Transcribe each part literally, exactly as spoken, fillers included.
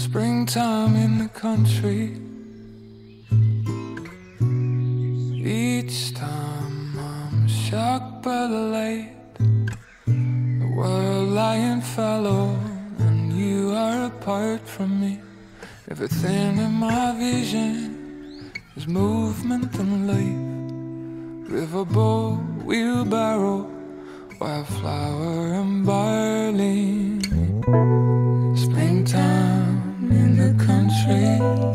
Springtime in the country. Each time I'm shocked by the light. The world lying fallow, and you are apart from me. Everything in my vision is movement and life. Riverboat, wheelbarrow, wildflower and barley. Springtime in the country.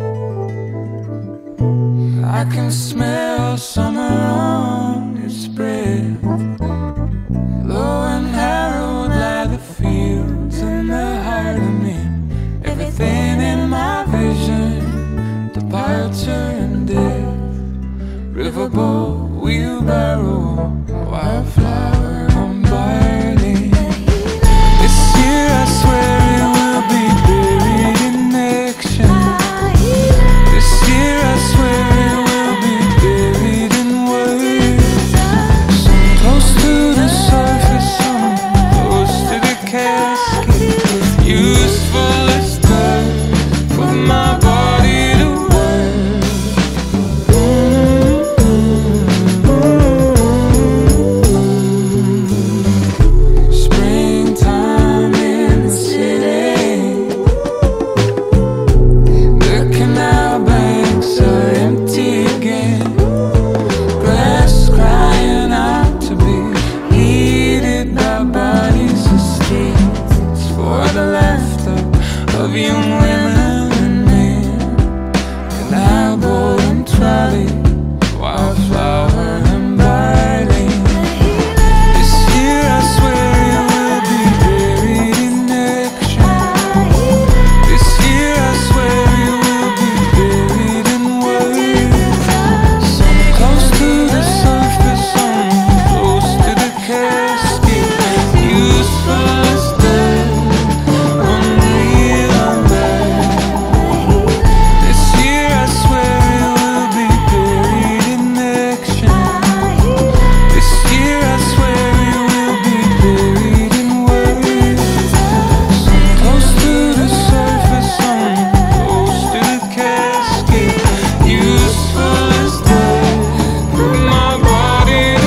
I can smell summer on its breath. Low and harrowed lie the fields in the heart of me. Everything in my vision, departure and death. Riverboat, wheelbarrow, wildflower and barley. This year I swear it will be buried in action. This year I swear it will be buried in words. Some close to the surface, some close to the casket. Useful as dirt for my body to work. Springtime in the city. The canal banks are empty again. Grass crying out to be heated by bodies of steam. It's for the laughter of young women and men. Canal boat and trolley, wildflower and barley. This year I swear it will be buried in action. This year I swear it will be buried in words. Some close to the surface, some close to the casket. Useful as dirt, unreal and bad. This year I swear it will be buried in action. This year I swear it will be buried in words. Some close to the surface, some close to the casket. Useful as dirt for my body to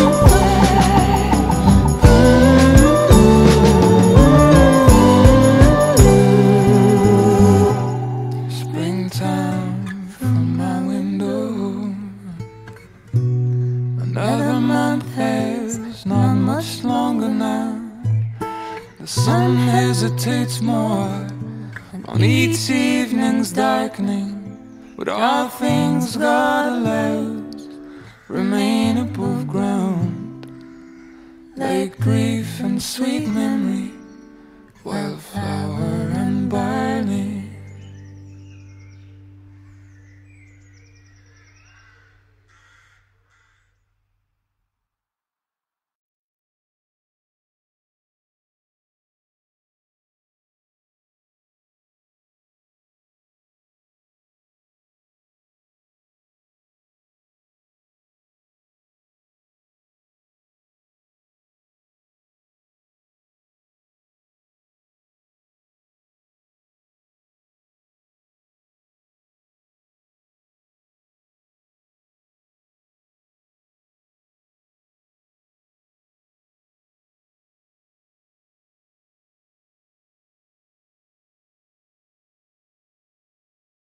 Springtime from my window. Another month has not much longer now. The sun hesitates more on each evening's darkening. But all things God allows remain above ground, like grief and sweet memory.